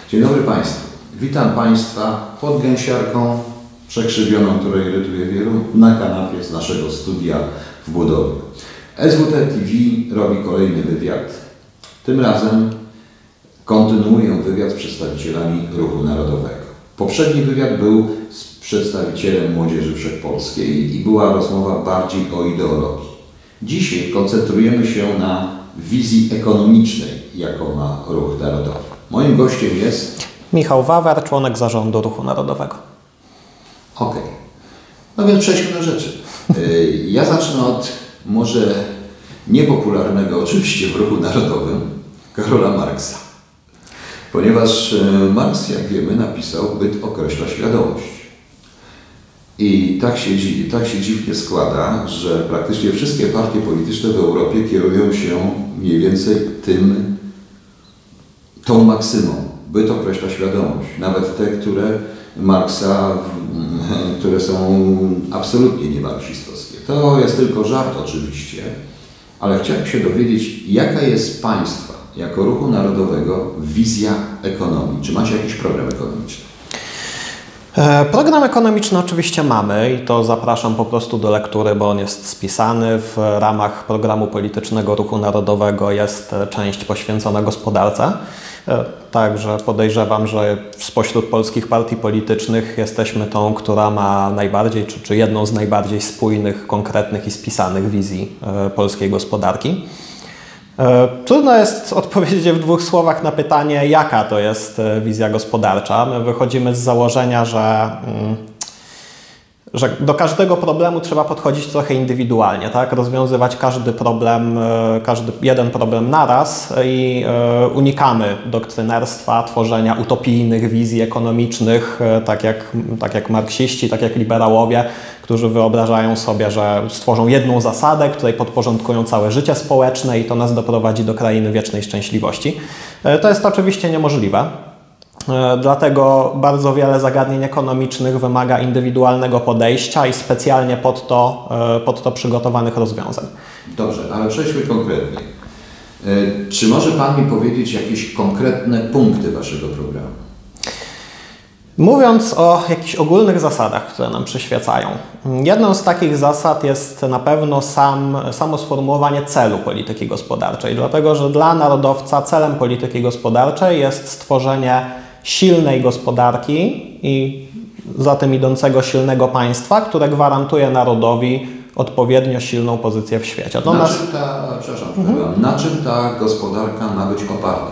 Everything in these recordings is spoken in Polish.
Dzień dobry Państwu. Witam Państwa pod gęsiarką przekrzywioną, która irytuje wielu, na kanapie z naszego studia w budowie. SWT TV robi kolejny wywiad. Tym razem kontynuuję wywiad z przedstawicielami Ruchu Narodowego. Poprzedni wywiad był z przedstawicielem Młodzieży Wszechpolskiej i była rozmowa bardziej o ideologii. Dzisiaj koncentrujemy się na wizji ekonomicznej, jaką ma Ruch Narodowy. Moim gościem jest Michał Wawer, członek zarządu Ruchu Narodowego. Okej. No więc przejdźmy do rzeczy. Ja zacznę od może niepopularnego, oczywiście w Ruchu Narodowym, Karola Marksa. Ponieważ Marks, jak wiemy, napisał: byt określa świadomość. I tak się dziwnie składa, że praktycznie wszystkie partie polityczne w Europie kierują się mniej więcej tą maksymą. Byt określa świadomość. Nawet te, które są absolutnie niemarksistowskie. To jest tylko żart oczywiście, ale chciałem się dowiedzieć, jaka jest Państwa, jako Ruchu Narodowego, wizja ekonomii. Czy macie jakiś program ekonomiczny? Program ekonomiczny oczywiście mamy i to zapraszam po prostu do lektury, bo on jest spisany. W ramach programu politycznego Ruchu Narodowego jest część poświęcona gospodarce. Także podejrzewam, że spośród polskich partii politycznych jesteśmy tą, która ma najbardziej, czy jedną z najbardziej spójnych, konkretnych i spisanych wizji polskiej gospodarki. Trudno jest odpowiedzieć w dwóch słowach na pytanie, jaka to jest wizja gospodarcza. My wychodzimy z założenia, że do każdego problemu trzeba podchodzić trochę indywidualnie, tak? Rozwiązywać każdy jeden problem naraz i unikamy doktrynerstwa, tworzenia utopijnych wizji ekonomicznych, tak jak marksiści, tak jak liberałowie, którzy wyobrażają sobie, że stworzą jedną zasadę, której podporządkują całe życie społeczne i to nas doprowadzi do krainy wiecznej szczęśliwości. To jest oczywiście niemożliwe. Dlatego bardzo wiele zagadnień ekonomicznych wymaga indywidualnego podejścia i specjalnie pod to przygotowanych rozwiązań. Dobrze, ale przejdźmy konkretnie. Czy może Pan mi powiedzieć jakieś konkretne punkty Waszego programu? Mówiąc o jakichś ogólnych zasadach, które nam przyświecają, jedną z takich zasad jest na pewno samo sformułowanie celu polityki gospodarczej, dlatego że dla narodowca celem polityki gospodarczej jest stworzenie silnej gospodarki i za tym idącego silnego państwa, które gwarantuje narodowi odpowiednio silną pozycję w świecie. Na czym ta gospodarka ma być oparta?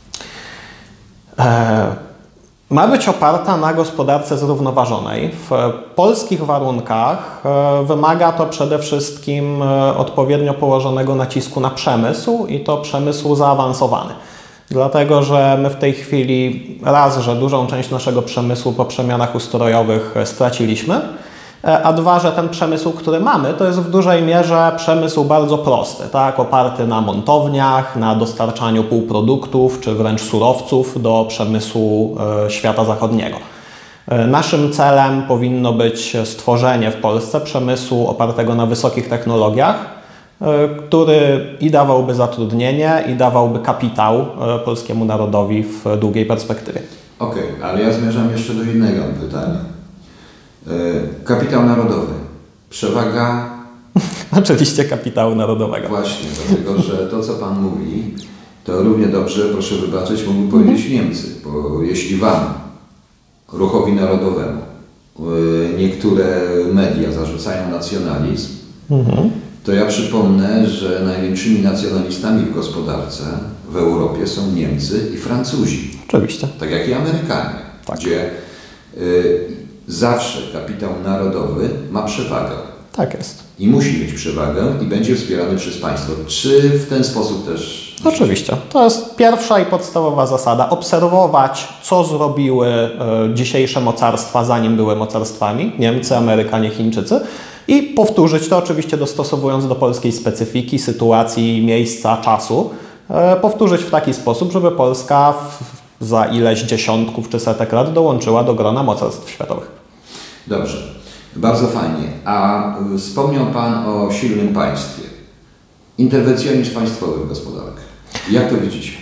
Ma być oparta na gospodarce zrównoważonej. W polskich warunkach wymaga to przede wszystkim odpowiednio położonego nacisku na przemysł i to przemysł zaawansowany. Dlatego, że my w tej chwili że dużą część naszego przemysłu po przemianach ustrojowych straciliśmy, a dwa, że ten przemysł, który mamy, to jest w dużej mierze przemysł bardzo prosty, tak? Oparty na montowniach, na dostarczaniu półproduktów czy wręcz surowców do przemysłu świata zachodniego. Naszym celem powinno być stworzenie w Polsce przemysłu opartego na wysokich technologiach, który i dawałby zatrudnienie, i dawałby kapitał polskiemu narodowi w długiej perspektywie. Okej, ale ja zmierzam jeszcze do innego pytania. Kapitał narodowy. Przewaga? Oczywiście kapitału narodowego. Właśnie, dlatego że to, co Pan mówi, to równie dobrze, proszę wybaczyć, mógłby powiedzieć Niemcy, bo jeśli Wam, Ruchowi Narodowemu, niektóre media zarzucają nacjonalizm, to ja przypomnę, że największymi nacjonalistami w gospodarce w Europie są Niemcy i Francuzi. Oczywiście. Tak jak i Amerykanie, tak. Gdzie zawsze kapitał narodowy ma przewagę. Tak jest. I musi mieć przewagę i będzie wspierany przez państwo. Czy w ten sposób też? Oczywiście. To jest pierwsza i podstawowa zasada. Obserwować, co zrobiły dzisiejsze mocarstwa, zanim były mocarstwami. Niemcy, Amerykanie, Chińczycy. I powtórzyć to oczywiście dostosowując do polskiej specyfiki, sytuacji, miejsca, czasu. Powtórzyć w taki sposób, żeby Polska za ileś dziesiątków czy setek lat dołączyła do grona mocarstw światowych. Dobrze. Bardzo fajnie. A wspomniał Pan o silnym państwie. Interwencjonizm państwowy w gospodarkę. Jak to widzicie?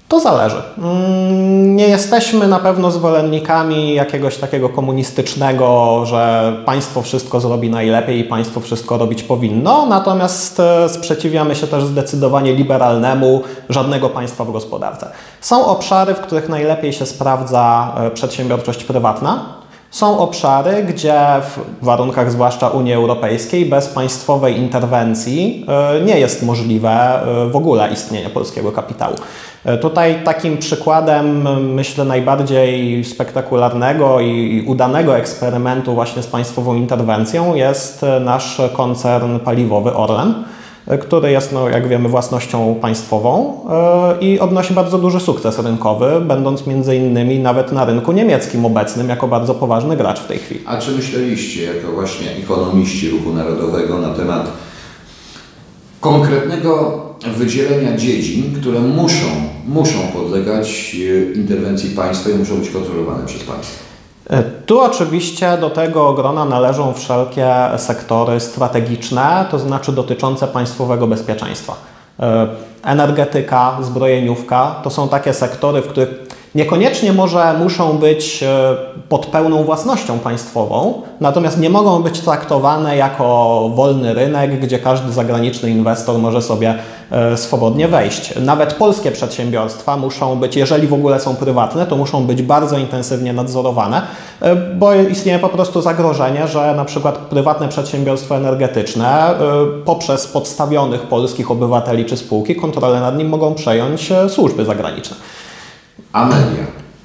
To zależy. Nie jesteśmy na pewno zwolennikami jakiegoś takiego komunistycznego, że państwo wszystko zrobi najlepiej i państwo wszystko robić powinno, natomiast sprzeciwiamy się też zdecydowanie liberalnemu żadnego państwa w gospodarce. Są obszary, w których najlepiej się sprawdza przedsiębiorczość prywatna. Są obszary, gdzie w warunkach zwłaszcza Unii Europejskiej bez państwowej interwencji nie jest możliwe w ogóle istnienie polskiego kapitału. Tutaj takim przykładem, myślę, najbardziej spektakularnego i udanego eksperymentu właśnie z państwową interwencją jest nasz koncern paliwowy Orlen, który jest, no, jak wiemy, własnością państwową i odnosi bardzo duży sukces rynkowy, będąc między innymi nawet na rynku niemieckim obecnym jako bardzo poważny gracz w tej chwili. A czy myśleliście, jako właśnie ekonomiści Ruchu Narodowego, na temat konkretnego wydzielenia dziedzin, które muszą podlegać interwencji państwa i muszą być kontrolowane przez państwo? Tu oczywiście do tego grona należą wszelkie sektory strategiczne, to znaczy dotyczące państwowego bezpieczeństwa. Energetyka, zbrojeniówka to są takie sektory, w których niekoniecznie może muszą być pod pełną własnością państwową, natomiast nie mogą być traktowane jako wolny rynek, gdzie każdy zagraniczny inwestor może sobie swobodnie wejść. Nawet polskie przedsiębiorstwa muszą być, jeżeli w ogóle są prywatne, to muszą być bardzo intensywnie nadzorowane, bo istnieje po prostu zagrożenie, że na przykład prywatne przedsiębiorstwo energetyczne poprzez podstawionych polskich obywateli czy spółki kontrolę nad nim mogą przejąć służby zagraniczne. A media?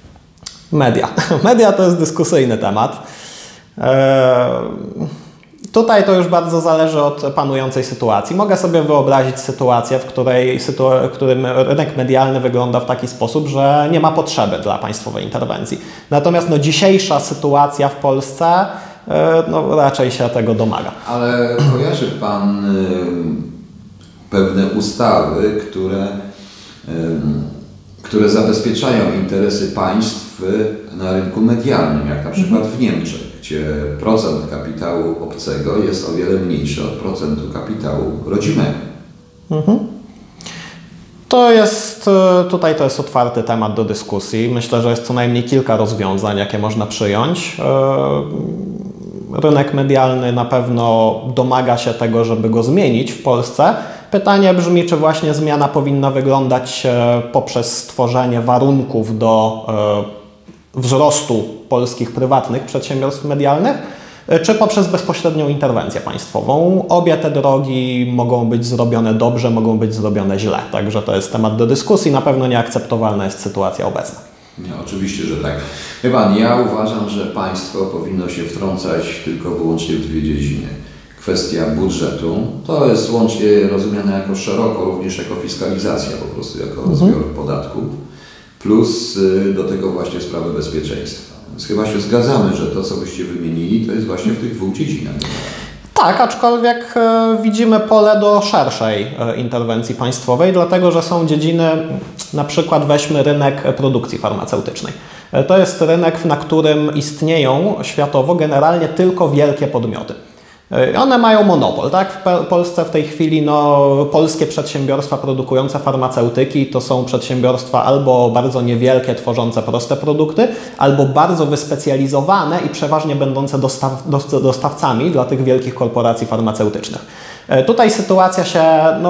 Media to jest dyskusyjny temat. Tutaj to już bardzo zależy od panującej sytuacji. Mogę sobie wyobrazić sytuację, w którym rynek medialny wygląda w taki sposób, że nie ma potrzeby dla państwowej interwencji. Natomiast no, dzisiejsza sytuacja w Polsce no, raczej się tego domaga. Ale kojarzy Pan pewne ustawy, które zabezpieczają interesy państw na rynku medialnym, jak na przykład w Niemczech, gdzie procent kapitału obcego jest o wiele mniejszy od procentu kapitału rodzimego. Tutaj to jest otwarty temat do dyskusji. Myślę, że jest co najmniej kilka rozwiązań, jakie można przyjąć. Rynek medialny na pewno domaga się tego, żeby go zmienić w Polsce. Pytanie brzmi, czy właśnie zmiana powinna wyglądać poprzez stworzenie warunków do wzrostu polskich prywatnych przedsiębiorstw medialnych, czy poprzez bezpośrednią interwencję państwową. Obie te drogi mogą być zrobione dobrze, mogą być zrobione źle. Także to jest temat do dyskusji. Na pewno nieakceptowalna jest sytuacja obecna. Nie, oczywiście, że tak. Wie Pan, ja uważam, że państwo powinno się wtrącać tylko wyłącznie w dwie dziedziny. Kwestia budżetu, to jest łącznie rozumiane jako szeroko, również jako fiskalizacja, po prostu jako zbiór podatków, plus do tego właśnie sprawy bezpieczeństwa. Więc chyba się zgadzamy, że to, co byście wymienili, to jest właśnie w tych dwóch dziedzinach. Tak, aczkolwiek widzimy pole do szerszej interwencji państwowej, dlatego że są dziedziny, na przykład weźmy rynek produkcji farmaceutycznej. To jest rynek, na którym istnieją światowo generalnie tylko wielkie podmioty. One mają monopol, tak? W Polsce w tej chwili polskie przedsiębiorstwa produkujące farmaceutyki to są przedsiębiorstwa albo bardzo niewielkie, tworzące proste produkty, albo bardzo wyspecjalizowane i przeważnie będące dostawcami dla tych wielkich korporacji farmaceutycznych. Tutaj sytuacja się,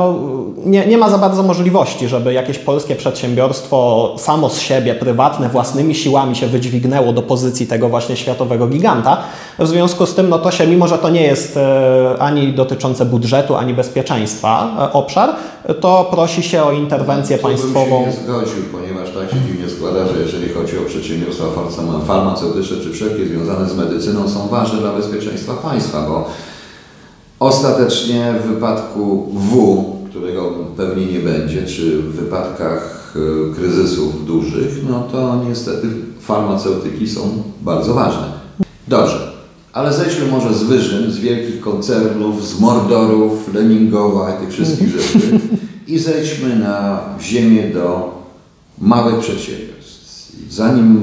nie ma za bardzo możliwości, żeby jakieś polskie przedsiębiorstwo samo z siebie, prywatne, własnymi siłami się wydźwignęło do pozycji tego właśnie światowego giganta. W związku z tym, to się, mimo że to nie jest ani dotyczące budżetu, ani bezpieczeństwa obszar, to prosi się o interwencję państwową. Bym się nie zgodził, ponieważ tak się dziwnie składa, że jeżeli chodzi o przedsiębiorstwa farmaceutyczne czy wszelkie związane z medycyną, są ważne dla bezpieczeństwa państwa, bo ostatecznie w wypadku którego pewnie nie będzie, czy w wypadkach kryzysów dużych, to niestety farmaceutyki są bardzo ważne. Dobrze, ale zejdźmy może z wyżyn, z wielkich koncernów, z Mordorów, Leningowa i tych wszystkich rzeczy i zejdźmy na ziemię do małych przedsiębiorstw. Zanim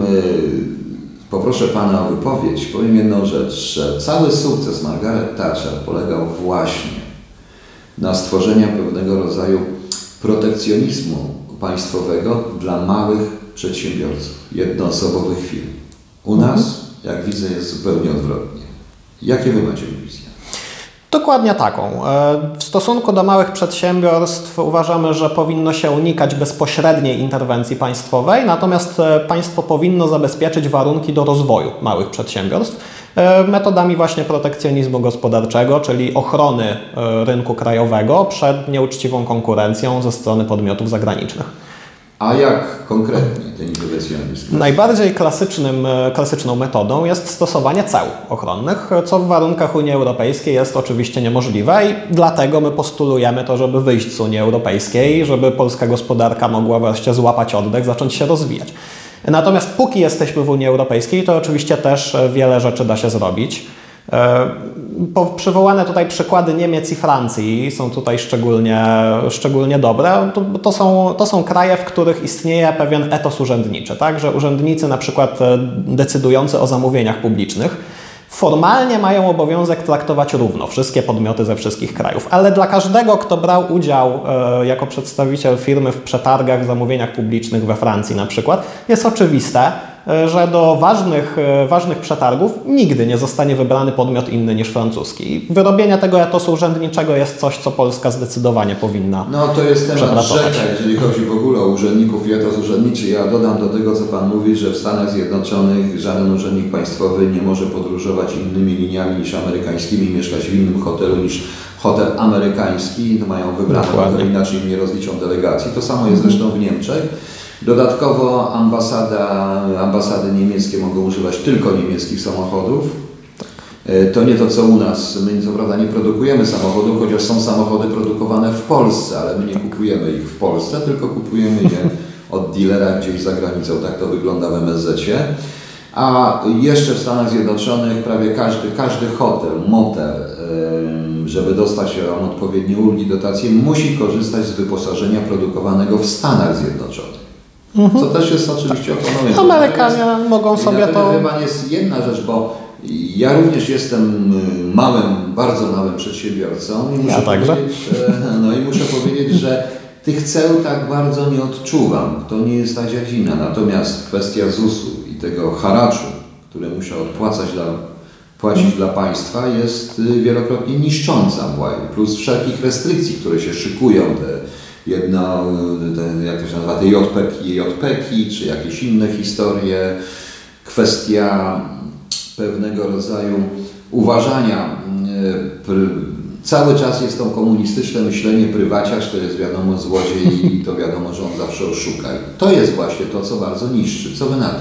poproszę Pana o wypowiedź, powiem jedną rzecz, że cały sukces Margaret Thatcher polegał właśnie na stworzeniu pewnego rodzaju protekcjonizmu państwowego dla małych przedsiębiorców, jednoosobowych firm. U nas, jak widzę, jest zupełnie odwrotnie. Jakie wy macie wizje? Dokładnie taką. W stosunku do małych przedsiębiorstw uważamy, że powinno się unikać bezpośredniej interwencji państwowej, natomiast państwo powinno zabezpieczyć warunki do rozwoju małych przedsiębiorstw metodami właśnie protekcjonizmu gospodarczego, czyli ochrony rynku krajowego przed nieuczciwą konkurencją ze strony podmiotów zagranicznych. A jak konkretnie ten interwencjonizm? Najbardziej klasyczną metodą jest stosowanie ceł ochronnych, co w warunkach Unii Europejskiej jest oczywiście niemożliwe i dlatego my postulujemy to, żeby wyjść z Unii Europejskiej, żeby polska gospodarka mogła wreszcie złapać oddech, zacząć się rozwijać. Natomiast póki jesteśmy w Unii Europejskiej, to oczywiście też wiele rzeczy da się zrobić. Przywołane tutaj przykłady Niemiec i Francji są tutaj szczególnie dobre. To są kraje, w których istnieje pewien etos urzędniczy, tak? Że urzędnicy na przykład decydujący o zamówieniach publicznych formalnie mają obowiązek traktować równo wszystkie podmioty ze wszystkich krajów, ale dla każdego, kto brał udział jako przedstawiciel firmy w przetargach, w zamówieniach publicznych we Francji na przykład, jest oczywiste, że do ważnych przetargów nigdy nie zostanie wybrany podmiot inny niż francuski. Wyrobienie tego etosu urzędniczego jest coś, co Polska zdecydowanie powinna przepracować. No to jest temat rzeka, jeżeli chodzi w ogóle o urzędników i etos urzędniczy. Ja dodam do tego, co Pan mówi, że w Stanach Zjednoczonych żaden urzędnik państwowy nie może podróżować innymi liniami niż amerykańskimi, mieszkać w innym hotelu niż hotel amerykański. Mają wybrane, bo inaczej nie rozliczą delegacji. To samo jest zresztą w Niemczech. Dodatkowo ambasady niemieckie mogą używać tylko niemieckich samochodów. To nie to, co u nas. My co prawda nie produkujemy samochodów, chociaż są samochody produkowane w Polsce, ale my nie kupujemy ich w Polsce, tylko kupujemy je od dealera gdzieś za granicą. Tak to wygląda w MSZ-cie. A jeszcze w Stanach Zjednoczonych prawie każdy hotel, motel, żeby dostać odpowiednie ulgi, dotacje, musi korzystać z wyposażenia produkowanego w Stanach Zjednoczonych. Co też jest oczywiście oponowane. Amerykanie mogą sobie to... Chyba jest jedna rzecz, bo ja również jestem bardzo małym przedsiębiorcą i muszę powiedzieć, że tych ceł tak bardzo nie odczuwam. To nie jest ta dziedzina. Natomiast kwestia ZUS-u i tego haraczu, który muszę płacić dla państwa, jest wielokrotnie niszcząca. Plus wszelkich restrykcji, które się szykują, jak to się nazywa, te JPK, czy jakieś inne historie, kwestia pewnego rodzaju uważania. Cały czas jest to komunistyczne myślenie, prywaciarz to jest wiadomo złodziej i to wiadomo, że on zawsze oszuka. To jest właśnie to, co bardzo niszczy. Co wy na to?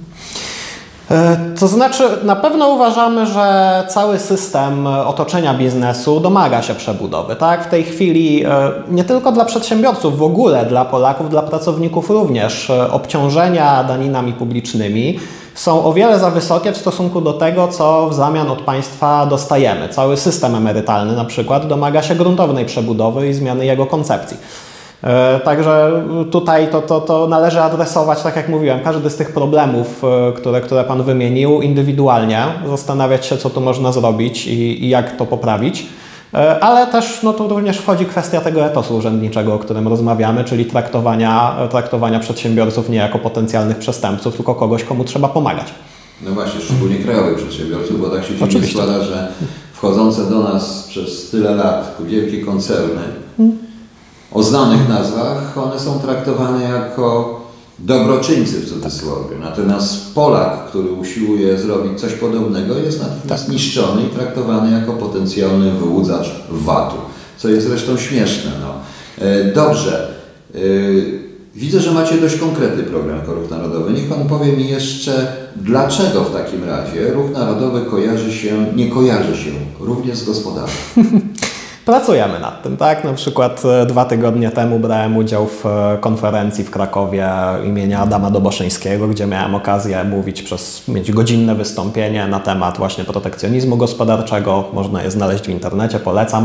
To znaczy, na pewno uważamy, że cały system otoczenia biznesu domaga się przebudowy. Tak? W tej chwili nie tylko dla przedsiębiorców, w ogóle dla Polaków, dla pracowników również obciążenia daninami publicznymi są o wiele za wysokie w stosunku do tego, co w zamian od państwa dostajemy. Cały system emerytalny na przykład domaga się gruntownej przebudowy i zmiany jego koncepcji. Także tutaj to należy adresować, tak jak mówiłem, każdy z tych problemów, które Pan wymienił, indywidualnie, zastanawiać się, co tu można zrobić i jak to poprawić. Ale też tu również wchodzi kwestia tego etosu urzędniczego, o którym rozmawiamy, czyli traktowania przedsiębiorców nie jako potencjalnych przestępców, tylko kogoś, komu trzeba pomagać. No właśnie, szczególnie krajowych przedsiębiorców, bo tak się dziwnie składa, że wchodzące do nas przez tyle lat wielkie koncerny o znanych nazwach, one są traktowane jako dobroczyńcy w cudzysłowie. Natomiast Polak, który usiłuje zrobić coś podobnego, jest natychmiast niszczony i traktowany jako potencjalny wyłudzacz VAT-u, co jest zresztą śmieszne. Dobrze. Widzę, że macie dość konkretny program jako Ruch Narodowy. Niech Pan powie mi jeszcze, dlaczego w takim razie Ruch Narodowy nie kojarzy się również z gospodarką? Pracujemy nad tym, tak? Na przykład 2 tygodnie temu brałem udział w konferencji w Krakowie imienia Adama Doboszyńskiego, gdzie miałem okazję mieć godzinne wystąpienie na temat właśnie protekcjonizmu gospodarczego. Można je znaleźć w internecie, polecam.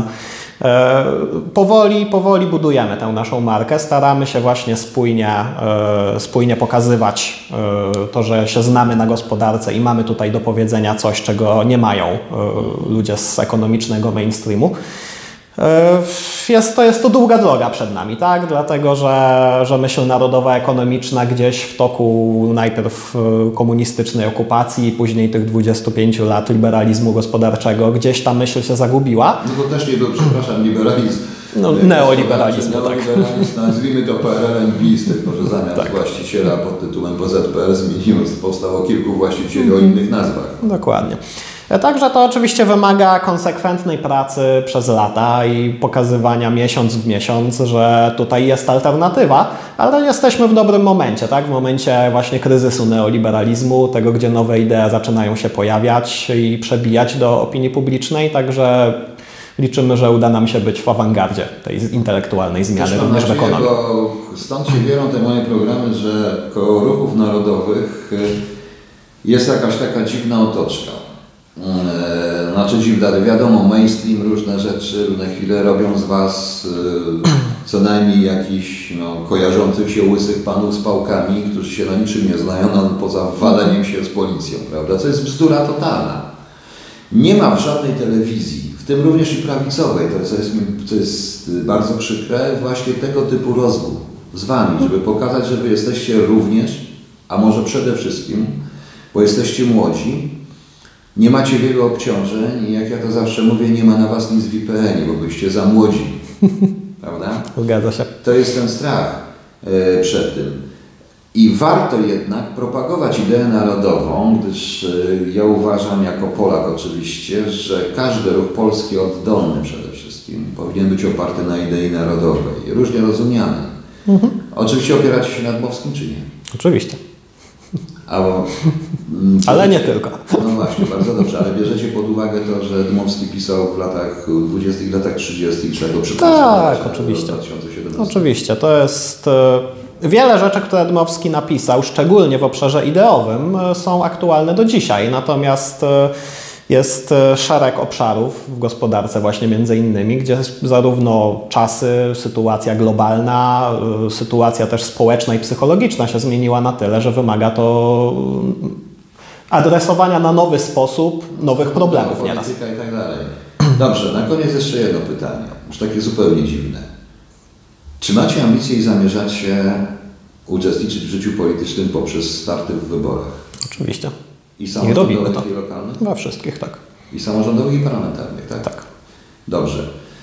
Powoli budujemy tę naszą markę. Staramy się właśnie spójnie pokazywać to, że się znamy na gospodarce i mamy tutaj do powiedzenia coś, czego nie mają ludzie z ekonomicznego mainstreamu. Jest to długa droga przed nami, tak? Dlatego, że myśl narodowa, ekonomiczna gdzieś w toku najpierw komunistycznej okupacji, później tych 25 lat liberalizmu gospodarczego, gdzieś ta myśl się zagubiła. No to też nie był, przepraszam, liberalizm. No, neoliberalizm, tak. Neoliberalizm, nazwijmy to PRL-em bis, tylko że zamiast właściciela pod tytułem PZPR powstało kilku właścicieli o innych nazwach. Dokładnie. Także to oczywiście wymaga konsekwentnej pracy przez lata i pokazywania miesiąc w miesiąc, że tutaj jest alternatywa, ale jesteśmy w dobrym momencie, tak? W momencie właśnie kryzysu neoliberalizmu, tego, gdzie nowe idee zaczynają się pojawiać i przebijać do opinii publicznej, także liczymy, że uda nam się być w awangardzie tej intelektualnej zmiany, również w ekonomii. Bo stąd się biorą te moje programy, że koło ruchów narodowych jest jakaś taka dziwna otoczka. Znaczy dziwne, wiadomo, mainstream, różne rzeczy, na chwilę robią z Was co najmniej jakichś kojarzących się łysych panów z pałkami, którzy się na niczym nie znają, poza waleniem się z policją, prawda? Co jest bzdura totalna. Nie ma w żadnej telewizji, w tym również i prawicowej, to jest bardzo przykre, właśnie tego typu rozmów z Wami, żeby pokazać, że Wy jesteście również, a może przede wszystkim, bo jesteście młodzi, nie macie wielu obciążeń i jak ja to zawsze mówię, nie ma na Was nic w IPN-ie, bo byście za młodzi, prawda? Zgadza się. To jest ten strach przed tym. I warto jednak propagować ideę narodową, gdyż ja uważam, jako Polak oczywiście, że każdy ruch polski oddolny przede wszystkim powinien być oparty na idei narodowej, różnie rozumianej. Oczywiście opieracie się na Dmowskim, czy nie? Oczywiście. Ale nie tylko. No właśnie, bardzo dobrze, ale bierzecie pod uwagę to, że Dmowski pisał w latach 20., latach 30., czego tak, oczywiście. 2017. Oczywiście, to jest wiele rzeczy, które Dmowski napisał, szczególnie w obszarze ideowym, są aktualne do dzisiaj, natomiast jest szereg obszarów w gospodarce właśnie między innymi, gdzie zarówno czasy, sytuacja globalna, sytuacja też społeczna i psychologiczna się zmieniła na tyle, że wymaga to adresowania na nowy sposób nowych problemów nieraz. Polityka i tak dalej. Dobrze, na koniec jeszcze jedno pytanie, już takie zupełnie dziwne. Czy macie ambicje i zamierzacie uczestniczyć w życiu politycznym poprzez starty w wyborach? Oczywiście. I samorządowych, i lokalnych? We wszystkich, tak. I samorządowych, i parlamentarnych, tak? Tak. Dobrze.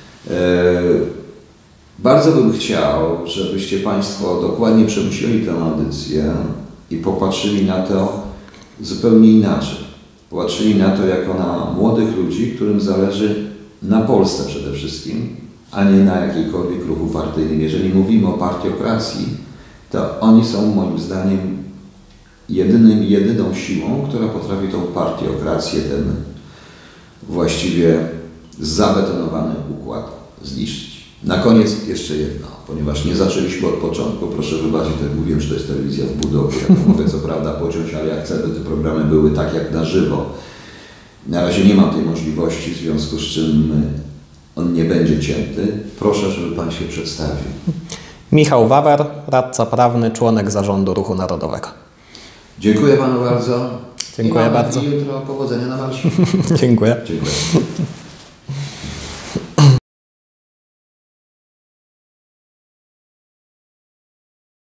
Bardzo bym chciał, żebyście Państwo dokładnie przemyśleli tę audycję i popatrzyli na to zupełnie inaczej. Popatrzyli na to jako na młodych ludzi, którym zależy na Polsce przede wszystkim, a nie na jakiejkolwiek ruchu partyjnym. Jeżeli mówimy o partiokracji, to oni są moim zdaniem jedyną siłą, która potrafi tą partiokrację, ten właściwie zabetonowany układ zniszczyć. Na koniec jeszcze jedno, ponieważ nie zaczęliśmy od początku, proszę wybaczyć, tak mówiłem, że to jest telewizja w budowie, ja to mogę co prawda pociąć, ale ja chcę, by te programy były tak jak na żywo. Na razie nie mam tej możliwości, w związku z czym on nie będzie cięty. Proszę, żeby Pan się przedstawił. Michał Wawer, radca prawny, członek Zarządu Ruchu Narodowego. Dziękuję Panu bardzo. Dziękuję bardzo. I jutro powodzenia na marszu. Dziękuję. Dziękuję.